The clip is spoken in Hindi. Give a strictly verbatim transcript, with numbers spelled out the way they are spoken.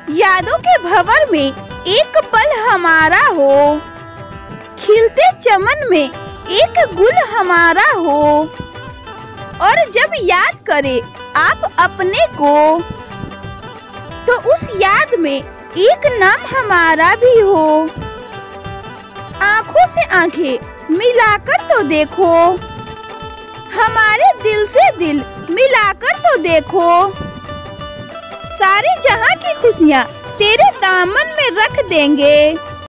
यादों के भंवर में एक पल हमारा हो, खिलते चमन में एक गुल हमारा हो। और जब याद करे आप अपने को, तो उस याद में एक नाम हमारा भी हो। आंखों से आंखें मिलाकर तो देखो, हमारे दिल से दिल मिलाकर तो देखो। सारे जहां की खुशियां तेरे दामन में रख देंगे।